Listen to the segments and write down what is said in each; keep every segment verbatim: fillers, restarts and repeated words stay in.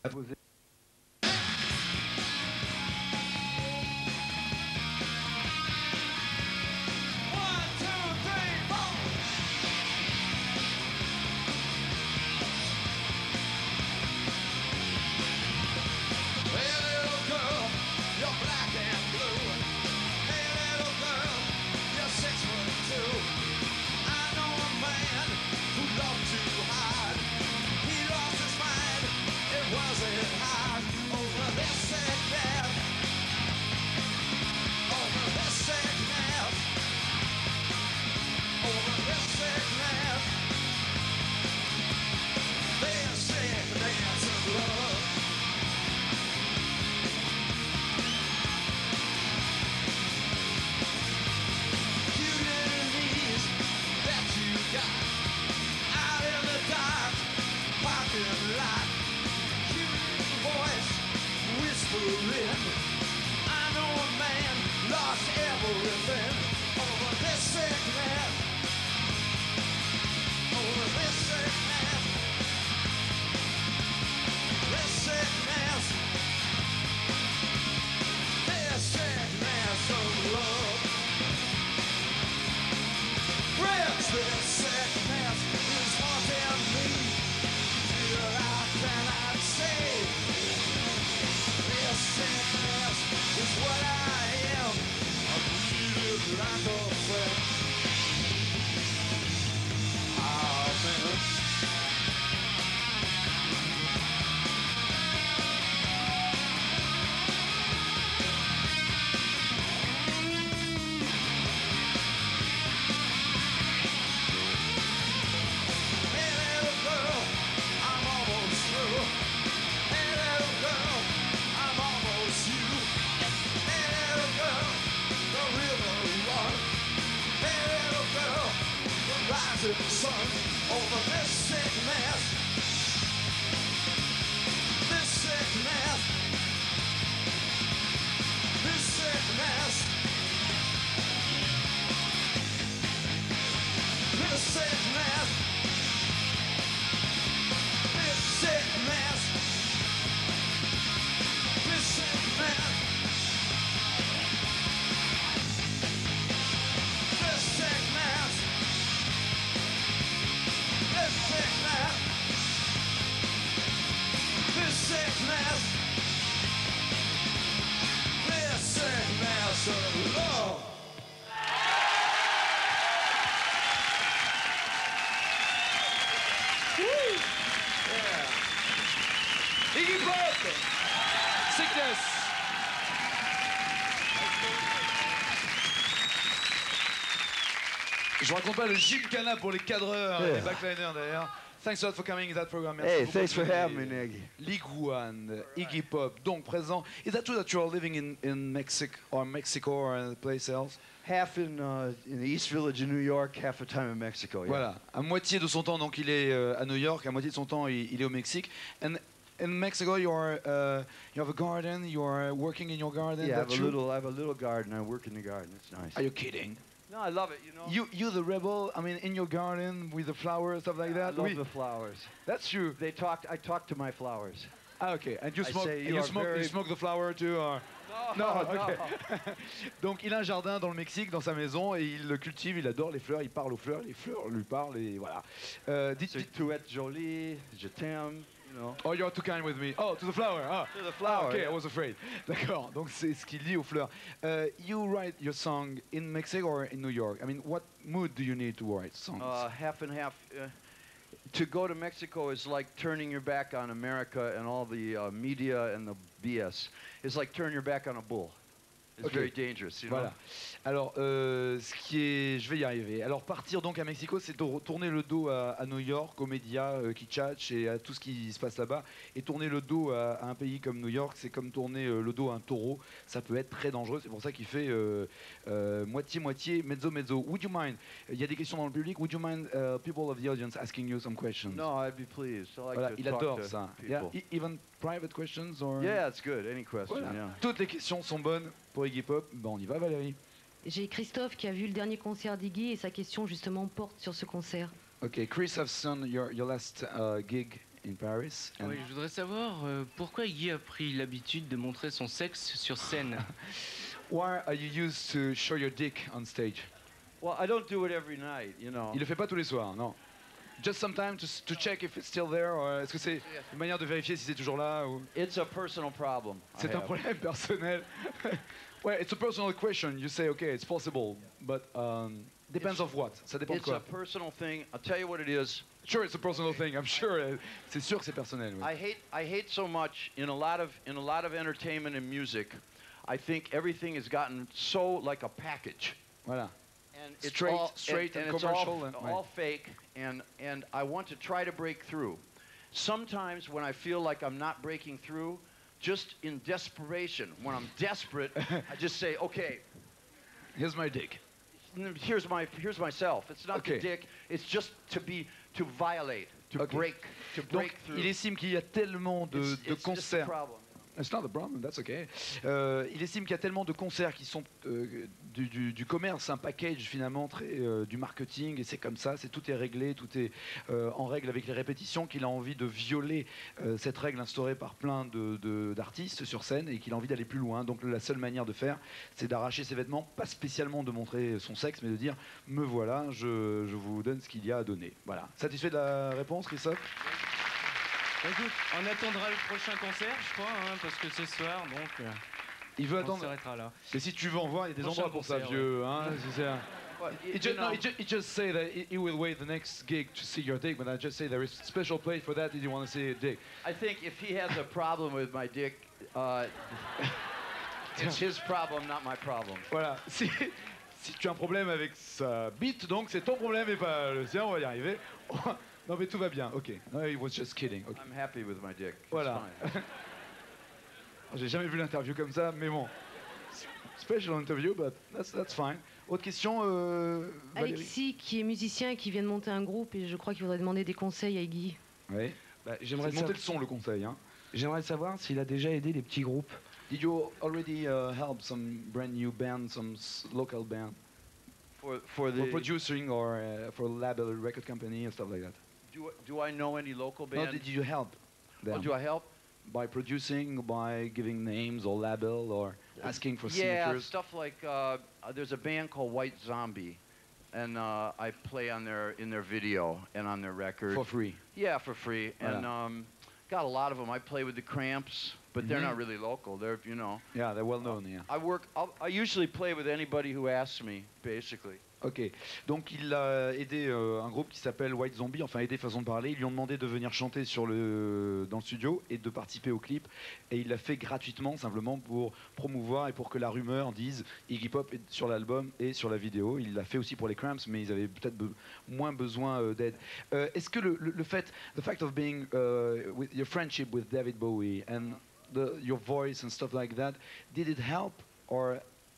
Iggy Pop, Sickness. Je raconte pas le gymkhana pour les cadreurs et Yeah. les backliners d'ailleurs. Thanks a lot for coming in that program. Merci Hey, beaucoup. thanks for having me, Iggy. Liguan, Iggy Pop, donc présent. Is that true that you are living in, in Mexico or Mexico or a place else? Half in uh, in the East Village in New York, half the time in Mexico. Yeah. Voilà, à moitié de son temps donc il est euh, à New York, à moitié de son temps il, il est au Mexique. And in Mexico you are uh, you have a garden, you are working in your garden. Yeah, I have that's a true? little. I have a little garden. I work in the garden. It's nice. Are you kidding? No, I love it. You know. You you the rebel? I mean, in your garden with the flowers, stuff like I that. love Oui. the flowers. That's true. They talked. I talk to my flowers. Ah, okay. And you I smoke? say And you you are smoke? very- You smoke the flower too? Or? No, ok. Donc il a un jardin dans le Mexique, dans sa maison, et il le cultive, il adore les fleurs, il parle aux fleurs, les fleurs lui parlent, et voilà. Euh, dites, C'est tu es jolie, je t'aime. You know. oh, you're too kind with me. Oh, to the flower. Ah, To the flower, Ah, okay, yeah. I was afraid. D'accord, donc c'est ce qu'il dit aux fleurs. Uh, you write your song in Mexico or in New York? I mean, what mood do you need to write songs? Uh, half and half. Uh, to go to Mexico is like turning your back on America and all the uh, media and the B S. It's like turning your back on a bull. It's Okay. very dangerous, you know. Voilà. Alors, euh, ce qui est, je vais y arriver. Alors, partir donc à Mexico, c'est de tourner le dos à, à New York, aux médias euh, qui tchatchent et à tout ce qui se passe là-bas. Et tourner le dos à, à un pays comme New York, c'est comme tourner euh, le dos à un taureau. Ça peut être très dangereux. C'est pour ça qu'il fait euh, euh, moitié-moitié, mezzo-mezzo. Would you mind? Il y a des questions dans le public. Would you mind uh, people of the audience asking you some questions? No, I'd be pleased. I like Voilà, to il talk adore to ça. people. Yeah, e- even private questions or... Yeah, it's good. Any question, Voilà. yeah. Toutes les questions sont bonnes pour Iggy Pop. Bon, on y va, Valérie. J'ai Christophe qui a vu le dernier concert d'Iggy et sa question justement porte sur ce concert. Okay, Chris, I've seen your, your last uh, gig in Paris. And Oui, je voudrais savoir euh, pourquoi Guy a pris l'habitude de montrer son sexe sur scène. why are you used to show your dick on stage? Well, I don't do it every night, you know. Il le fait pas tous les soirs, non. Just sometimes to, to check if it's still there, or est-ce que c'est une manière de vérifier si c'est toujours là ou... It's a personal problem. I C'est un have. problème personnel. well, it's a personal question. You say, okay, it's possible, but um, depends It's- of what. Ça dépend de It's a quoi. personal thing. I'll tell you what it is. Sure, it's a personal thing. I'm sure. uh, C'est sûr que c'est personnel. Oui. I hate I hate so much in a lot of in a lot of entertainment and music. I think everything has gotten so like a package. Voilà. And it's Straight- all, straight and it's all, commercial and- all fake, and and I want to try to break through. Sometimes when I feel like I'm not breaking through, just in desperation, when I'm desperate, I just say, okay, Here's my dick. here's my here's myself. It's not Okay. the dick. It's just to be to violate, to Okay. break, to break Donc, through. il estime qu'il y a tellement de, It's- de it's just a concerts. problem. It's not a problem, that's okay. Euh, il estime qu'il y a tellement de concerts qui sont euh, du, du- du commerce, un package finalement très euh, du marketing, et c'est comme ça, c'est tout est réglé, tout est euh, en règle avec les répétitions, qu'il a envie de violer euh, cette règle instaurée par plein de- de- d'artistes sur scène et qu'il a envie d'aller plus loin. Donc la seule manière de faire, c'est d'arracher ses vêtements, pas spécialement de montrer son sexe, mais de dire me voilà, je, je vous donne ce qu'il y a à donner. Voilà. Satisfait de la réponse, Christophe? Écoute, on attendra le prochain concert, je crois, hein, parce que ce soir, donc, euh, Il veut on attendre. s'arrêtera là. Mais si tu veux en voir, il y a des Prochain endroits pour ça, concert, vieux. Hein, c'est ça. Well, y- He you just, no, know, he, just, he just say that he, he will wait the next gig to see your dick, but I just say there is a special place for that if you want to see a dick. I think if he has a problem with my dick, uh, it's his problem, not my problem. Voilà. Si, si tu as un problème avec sa bite, donc c'est ton problème et pas le sien, on va y arriver. Non mais tout va bien, ok. No, he was just kidding. ok. I'm happy with my dick. It's Voilà. fine. J'ai jamais vu l'interview comme ça, mais bon. Special interview, but that's, that's fine. Autre question, euh, Valérie? Alexis, qui est musicien et qui vient de monter un groupe, et je crois qu'il voudrait demander des conseils à Guy. Oui. Bah, C'est J'aimerais de monter sa- le son, le conseil. Hein. j'aimerais savoir s'il a déjà aidé les petits groupes. Did you already uh, help some brand new band, some s- local band, For, for the, for producing or uh, for label, record company and stuff like that? do, do I know any local No, band? did you help Oh, them do I help? by producing, by giving names or label or asking for Yeah, signatures? stuff like uh, uh, there's a band called White Zombie, and uh, I play on their in their video and on their record. For free. Yeah, for free. And Voilà. um, got a lot of them. I play with the Cramps, but they're Mhm. not really local. They're, you know. Yeah, they're well known, yeah. I work. I'll, I usually play with anybody who asks me, basically. Ok, donc il a aidé euh, un groupe qui s'appelle White Zombie, enfin aidé façon de parler. Ils lui ont demandé de venir chanter sur le, dans le studio et de participer au clip. Et il l'a fait gratuitement, simplement pour promouvoir et pour que la rumeur dise Iggy Pop est sur l'album et sur la vidéo. Il l'a fait aussi pour les Cramps, mais ils avaient peut-être be- moins besoin euh, d'aide. Euh, Est-ce que le, le, le fait, the fact of being, uh, with your friendship with David Bowie and the, your voice and stuff like that, did it help or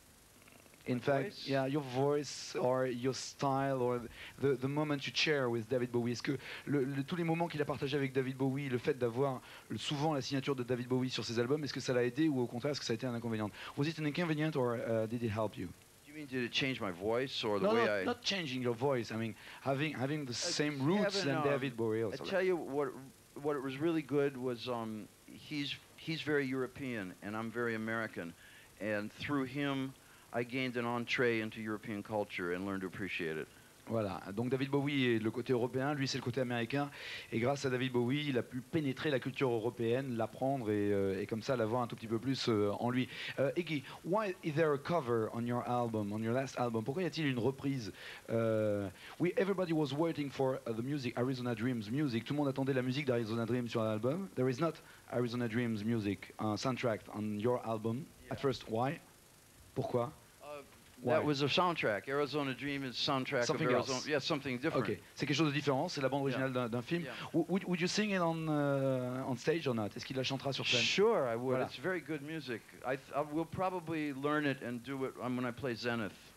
in My fact, voice? yeah, your voice or your style or the, the moment you share with David Bowie. Est-ce que le, le- tous les moments qu'il a partagés avec David Bowie, le fait d'avoir le- souvent la signature de David Bowie sur ses albums, est-ce que ça l'a aidé ou au contraire, est-ce que ça a été un inconvénient? Was it an inconvenient or uh, did it help you? You mean did it change my voice or the No, way no, I? not changing your voice. I mean, having having the same roots having, than um, David Bowie. I Also. tell you what. What was really good was um, he's he's very European and I'm very American, and through him, I gained an entree into European culture and learned to appreciate it. Voilà, donc David Bowie est le côté européen, lui c'est le côté américain, et grâce à David Bowie, il a pu pénétrer la culture européenne, l'apprendre et, euh, et comme ça l'avoir un tout petit peu plus euh, en lui. Euh, Iggy, why is there a cover on your album, on your last album? Pourquoi y a-t-il une reprise? Euh, we, everybody was waiting for uh, the music, Arizona Dreams music. Tout le monde attendait la musique d'Arizona Dreams sur l'album. There is not Arizona Dreams music uh, soundtrack on your album. At first, why? Pourquoi? That Why? was a soundtrack. Arizona Dream is soundtrack Something of Arizona. else. Yeah, something different. Ok, c'est quelque chose de différent, c'est la bande originale d'un- d'un film. Yeah. W- Would, would you sing it on, uh, on stage or not? Est-ce qu'il la chantera sur scène? Sure, I would. Voilà. It's very good music. I, th- I will probably learn it and do it um, when I play Zenith.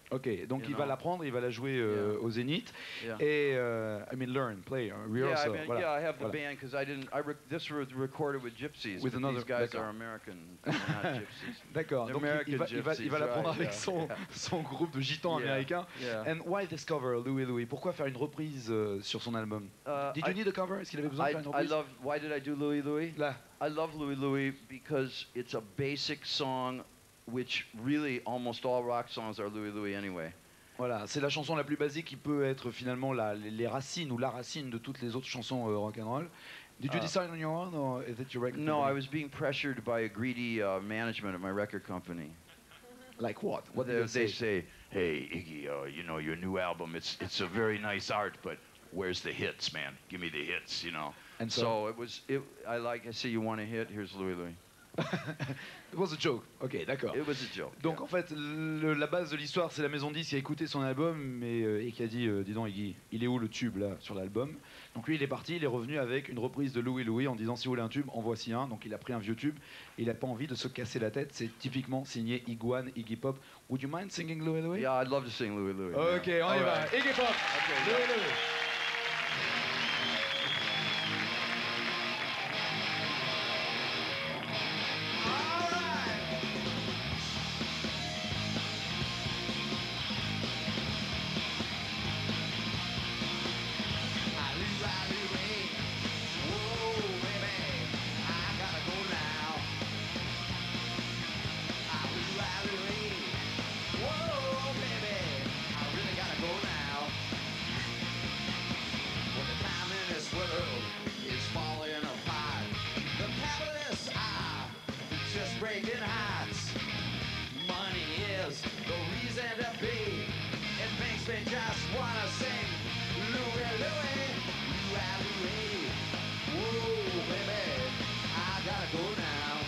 Ok, donc You il va know? l'apprendre, il va la jouer euh, Yeah. au Zénith. Yeah. Et, euh, I mean, learn, play, uh, Yeah, rehearsal. I mean, voilà. yeah, I have the Voilà. band because I didn't. I rec- this was recorded with gypsies. With but another- these guys d'accord. are American, they're not gypsies. D'accord, They're donc il- il, American va, il, va, il va gypsies, l'apprendre right, avec yeah, son, yeah. son groupe de gitans Yeah, américains. yeah. And why this cover, Louis Louis? Pourquoi faire une reprise euh, sur son album? Uh, Did you I- need a cover? Est-ce qu'il avait besoin de I, faire une I reprise? love. Why did I do Louie Louie? Là, I love Louie Louie because it's a basic song, which really almost all rock songs are Louie Louie anyway. voilà, c'est la chanson la plus basique qui peut être finalement la, les, les racines ou la racine de toutes les autres chansons euh, rock and roll. Did you Uh, decide on your own or is it your record No, I company? was being pressured by a greedy uh, management at my record company. Like what? What they, did they they say? say, "Hey Iggy, uh, you know your new album. It's it's a very nice art, but where's the hits, man? Give me the hits, you know." And so, So it was. It. I like. I see you want a hit. Here's Louie Louie. it was a joke. Ok, d'accord. It was a joke. Donc yeah. en fait, le- la base de l'histoire, c'est la maison de disques qui a écouté son album mais, euh, et qui a dit, euh, dis donc Iggy, il est où le tube là sur l'album? Donc lui il est parti, il est revenu avec une reprise de Louis Louis en disant si vous voulez un tube, en voici un. Donc il a pris un vieux tube, et il n'a pas envie de se casser la tête, c'est typiquement signé Iguane, Iggy Pop. Would you mind singing Louis Louis? Yeah, I'd love to sing Louie Louie. Ok, on y All va. right. Iggy Pop, Okay, Louis yeah. Louis. Breaking hearts. Money is the reason to be. It makes me just wanna sing Louie Louie, Louie Louie. Whoa, baby, I gotta go now.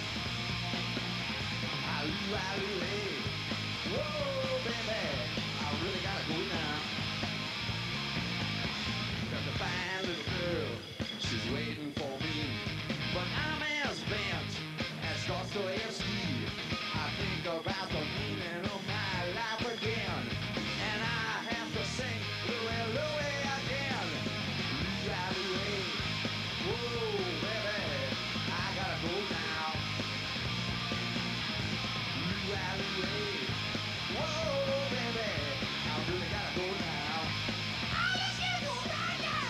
Ah, Louie Louie. Whoa, baby, I really gotta go now. Got the fine little girl, she's waiting for me, but I'm as bent as Dostoevsky. I think about the meaning of my life again, and I have to sing Louie Louie again. Louie Louie, whoa baby, I gotta go now. Louie Louie, whoa baby, I really gotta go now. I just gotta go right now.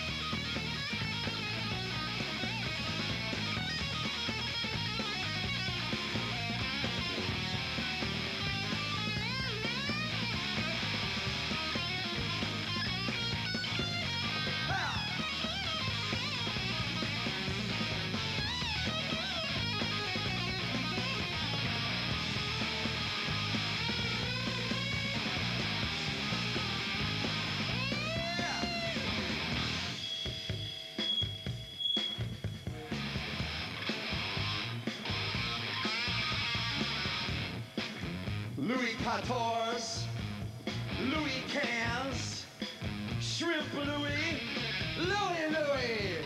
Louis quatorze, Louis quinze, Shrimp Louis, Louis Louis.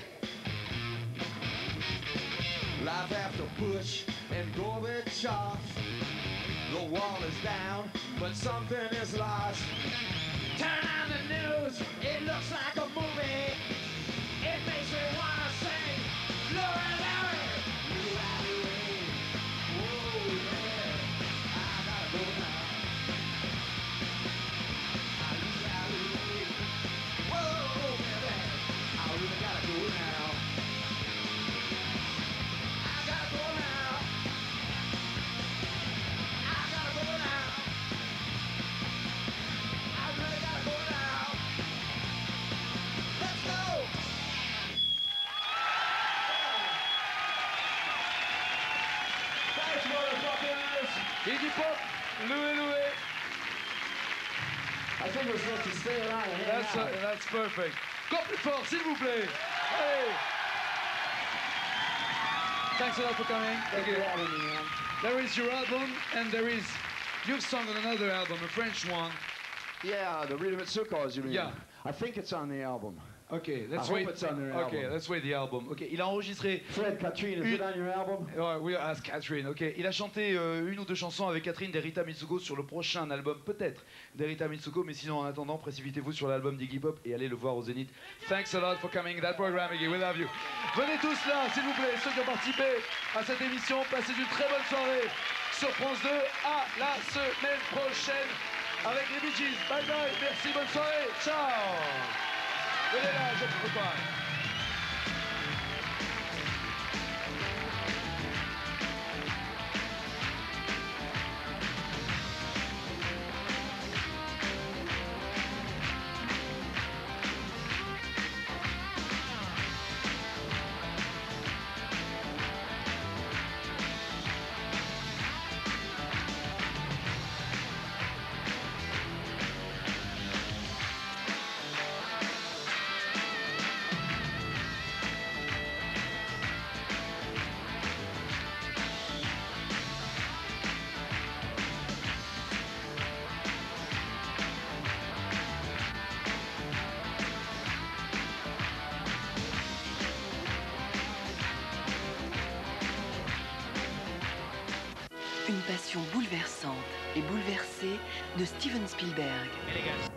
Life after Bush and Gorbachev, the wall is down, but something is lost. Turn on the news, it looks like a movie. It makes me wanna sing Louis Louis, Louis Louis. Whoa, yeah, I gotta go now. Ah, Louis Louis. Whoa, baby, I really gotta go now. I gotta go now. I gotta go now. I really gotta go now. Let's go. Thanks, motherfuckers. Iggy Pop, Louis Louis. I think we're supposed to stay around and hang That's, out. uh, that's perfect. Encore plus fort, s'il vous plaît. Allez. Thanks a lot for coming. Thank you. having me, man. There is your album, and there is you've sung on another album, a French one. Yeah, the Rita Mitsuko, you mean? Yeah. I think it's on the album. Okay, let's I hope wait. it's on their Okay, album. let's wait the album. Okay, il a enregistré. Fred, Catherine, is Une- it on your album? Ouais, oui, ask Catherine. Ok, il a chanté euh, une ou deux chansons avec Catherine d'Erita Mitsuko sur le prochain album, peut-être d'Erita Mitsuko, mais sinon en attendant, précipitez-vous sur l'album d'Iggy Pop et allez le voir au Zénith. Thanks a lot for coming to that program, Iggy. We love you. Venez tous là, s'il vous plaît, ceux qui ont participé à cette émission. Passez une très bonne soirée sur France deux. À la semaine prochaine avec les Bee Gees. Bye bye, merci, bonne soirée. Ciao. Venez là, je vous prépare. Une passion bouleversante et bouleversée de Steven Spielberg. Et les gars,